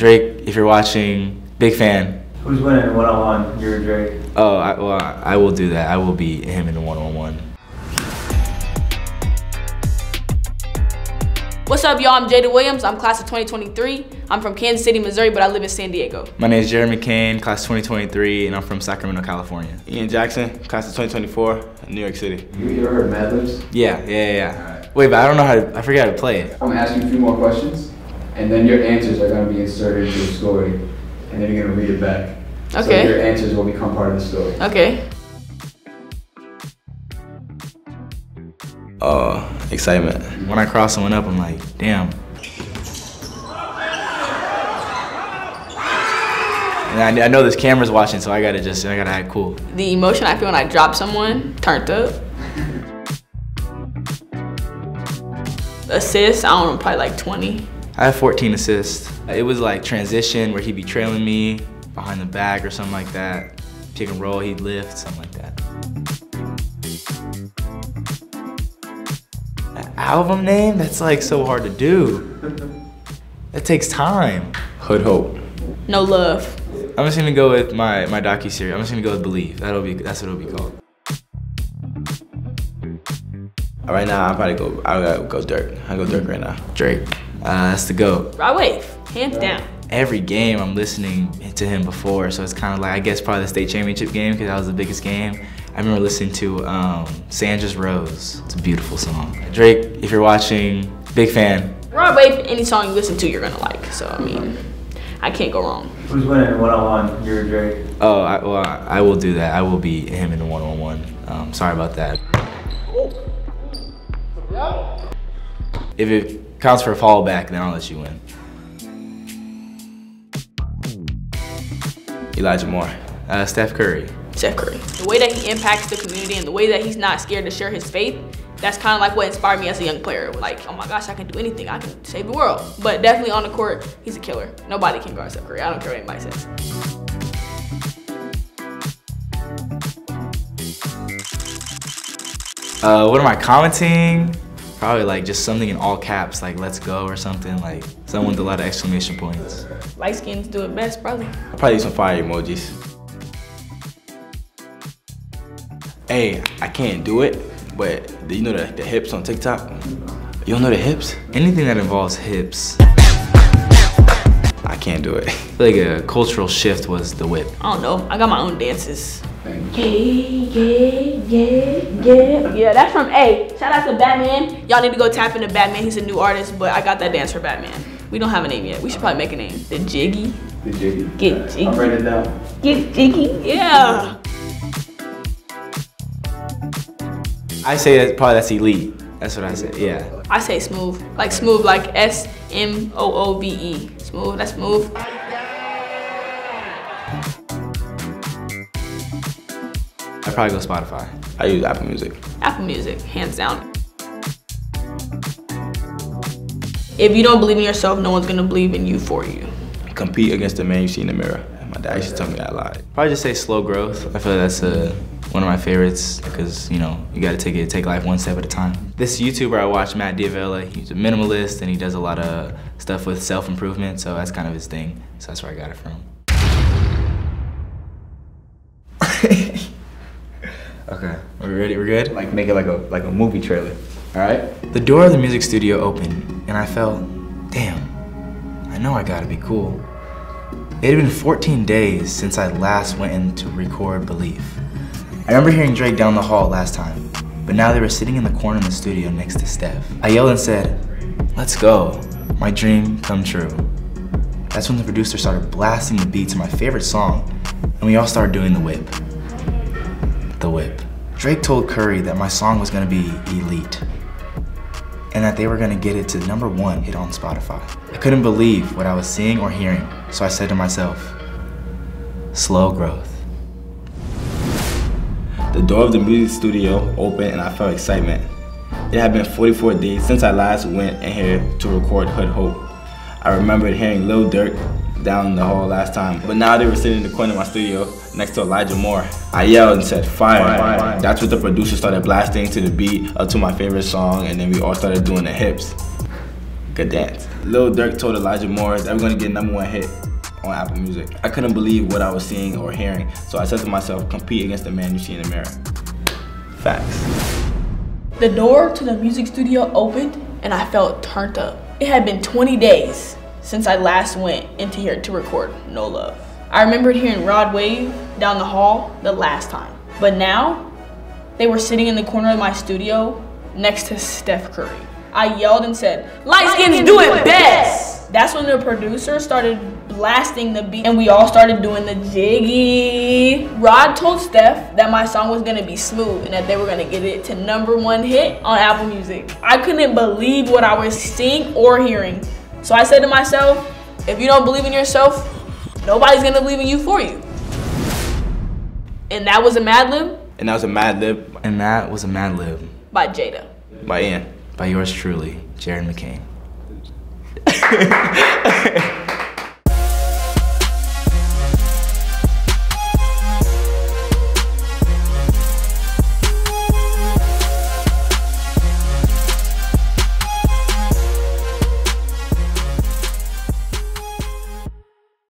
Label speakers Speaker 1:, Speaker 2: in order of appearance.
Speaker 1: Drake, if you're watching, big fan.
Speaker 2: Who's winning one-on-one, you or Drake?
Speaker 1: Oh, I will do that. I will beat him in the one-on-one.
Speaker 3: What's up, y'all? I'm Jada Williams. I'm class of 2023. I'm from Kansas City, Missouri, but I live in San Diego.
Speaker 1: My name is Jeremy McCain, class of 2023, and I'm from Sacramento, California.
Speaker 4: Ian Jackson, class of 2024, New York City.
Speaker 2: You ever heard McCain Libs?
Speaker 1: Yeah. Right. Wait, but I don't know how to, I forget how to play it.
Speaker 5: I'm gonna ask you a few more questions, and then your answers are gonna be inserted into the story, and then you're gonna read it back.
Speaker 3: Okay.
Speaker 5: So your answers will become part of the story.
Speaker 3: Okay.
Speaker 4: Excitement.
Speaker 1: When I cross someone up, I'm like, damn. And I know this camera's watching, so I gotta act cool.
Speaker 3: The emotion I feel when I drop someone, turned up. Assists, I don't know, probably like 20.
Speaker 1: I have 14 assists. It was like transition where he'd be trailing me behind the back or something like that. Pick and roll, he'd lift, something like that. Album name? That's like so hard to do. That takes time.
Speaker 4: Hood Hope.
Speaker 3: No Love.
Speaker 1: I'm just gonna go with my docu-series. I'm just gonna go with Believe. That's what it'll be called.
Speaker 4: Right now, I'll gotta go Dirk. I'll go Dirk right now.
Speaker 1: Drake. That's the GOAT.
Speaker 3: Rod Wave, hands down.
Speaker 1: Every game I'm listening to him before, so it's kind of like, I guess probably the state championship game, because that was the biggest game. I remember listening to Sandra's Rose. It's a beautiful song. Drake, if you're watching, big fan.
Speaker 3: Rod Wave, any song you listen to, you're gonna like. So, I mean, I can't go wrong.
Speaker 2: Who's winning one-on-one, you or Drake?
Speaker 1: Oh, I will do that. I will beat him in the one-on-one. Sorry about that. If it counts for a fallback, then I'll let you win.
Speaker 4: Elijah Moore.
Speaker 1: Steph Curry.
Speaker 3: Steph Curry. The way that he impacts the community and the way that he's not scared to share his faith, that's kind of like what inspired me as a young player. Like, oh my gosh, I can do anything. I can save the world. But definitely on the court, he's a killer. Nobody can guard Steph Curry. I don't care what anybody says.
Speaker 1: What am I commenting? Probably like just something in all caps, like let's go or something, like someone with a lot of exclamation points.
Speaker 3: Light skins do it best, probably.
Speaker 4: I'll probably use some fire emojis. Hey, I can't do it, but do you know the hips on TikTok? You don't know the hips?
Speaker 1: Anything that involves hips.
Speaker 4: I can't do it.
Speaker 1: I feel like a cultural shift was the whip.
Speaker 3: I don't know. I got my own dances. Yeah, that's from shout out to Batman. Y'all need to go tap into Batman. He's a new artist, but I got that dance for Batman. We don't have a name yet. We should probably make a name. The Jiggy.
Speaker 5: The Jiggy.
Speaker 3: Get Jiggy.
Speaker 5: I'll write it down.
Speaker 3: Get Jiggy. Yeah.
Speaker 1: I say that's elite. That's what I say, yeah.
Speaker 3: I say smooth. Like smooth, like S-M-O-O-V-E. Smooth, that's smooth.
Speaker 1: I'd probably go Spotify.
Speaker 4: I use Apple Music.
Speaker 3: Apple Music, hands down. If you don't believe in yourself, no one's gonna believe in you for you.
Speaker 4: Compete against the man you see in the mirror. My dad used to tell me that a lot.
Speaker 1: Probably just say slow growth. I feel like that's one of my favorites because, you know, you gotta take life one step at a time. This YouTuber I watch, Matt Diavella, he's a minimalist and he does a lot of stuff with self-improvement, so that's kind of his thing. So that's where I got it from. Okay, are we ready? We're good?
Speaker 5: Like make it like a movie trailer. All right.
Speaker 1: The door of the music studio opened and I felt, damn, I know I gotta be cool. It had been 14 days since I last went in to record Believe. I remember hearing Drake down the hall last time, but now they were sitting in the corner in the studio next to Steph. I yelled and said, let's go, my dream come true. That's when the producer started blasting the beat to my favorite song, and we all started doing the whip. The whip. Drake told Curry that my song was gonna be elite, and that they were gonna get it to #1 hit on Spotify. I couldn't believe what I was seeing or hearing, so I said to myself, slow growth.
Speaker 4: The door of the music studio opened and I felt excitement. It had been 44 days since I last went in here to record Hood Hope. I remembered hearing Lil Durk down the hall last time, but now they were sitting in the corner of my studio next to Elijah Moore. I yelled and said, fire. That's what the producer started blasting to the beat up to my favorite song, and then we all started doing the hips. Good dance. Lil Durk told Elijah Morris that we're gonna get #1 hit on Apple Music. I couldn't believe what I was seeing or hearing, so I said to myself, compete against the man you see in the mirror. Facts.
Speaker 3: The door to the music studio opened and I felt turned up. It had been 20 days since I last went into here to record No Love. I remembered hearing Rod Wave down the hall the last time, but now they were sitting in the corner of my studio next to Steph Curry. I yelled and said, "Light skins do it best!" That's when the producer started blasting the beat and we all started doing the jiggy. Rod told Steph that my song was gonna be smooth and that they were gonna get it to #1 hit on Apple Music. I couldn't believe what I was seeing or hearing. So I said to myself, if you don't believe in yourself, nobody's gonna believe in you for you. And that was a Mad Lib.
Speaker 4: And that was a Mad Lib
Speaker 1: And that was a Mad Lib
Speaker 3: By Jada.
Speaker 4: by Ian.
Speaker 1: by yours truly, Jared McCain.